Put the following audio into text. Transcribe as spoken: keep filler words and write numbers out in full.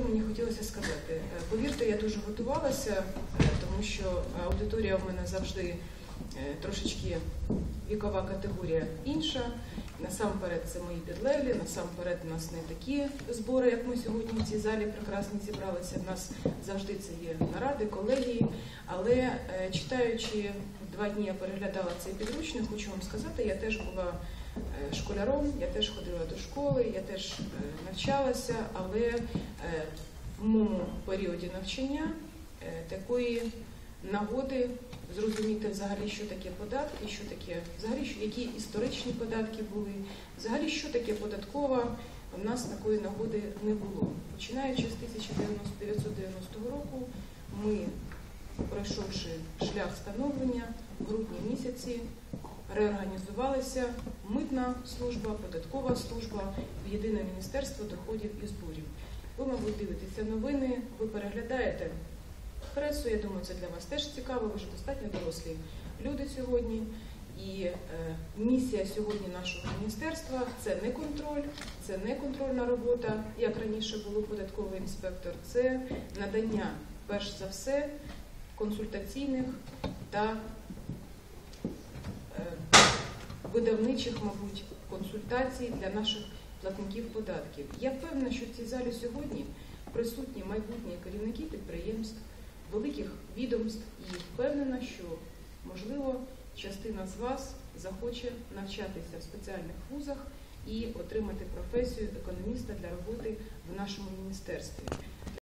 мені хотілося сказати? Повірте, я дуже готувалася, тому що аудиторія в мене завжди трошечки вікова категорія інша. Насамперед це мої підлеглі, насамперед у нас не такі збори, як ми сьогодні в цій залі прекрасно зібралися. У нас завжди це є наради, колегії. Але читаючи, два дні я переглядала цей підручник, хочу вам сказати, я теж була школяром, я теж ходила до школи, я теж навчалася, але в моєму періоді навчання такої нагоди зрозуміти взагалі, що таке податки, що таке, взагалі, що, які історичні податки були, взагалі, що таке податкова, у нас такої нагоди не було. Починаючи з тисяча дев'ятсот дев'яностого року, ми, пройшовши шлях становлення, в грудні місяці реорганізувалися митна служба, податкова служба в єдине міністерство доходів і зборів. Ви, мабуть, дивитеся новини, ви переглядаєте пресу, я думаю, це для вас теж цікаво, ви вже достатньо дорослі люди сьогодні. І е, місія сьогодні нашого міністерства – це не контроль, це не контрольна робота, як раніше було податковий інспектор, це надання, перш за все, консультаційних та е, видавничих, мабуть, консультацій для наших платників податків. Я впевнена, що в цій залі сьогодні присутні майбутні керівники підприємств, великих відомств, і впевнена, що, можливо, частина з вас захоче навчатися в спеціальних вузах і отримати професію економіста для роботи в нашому міністерстві.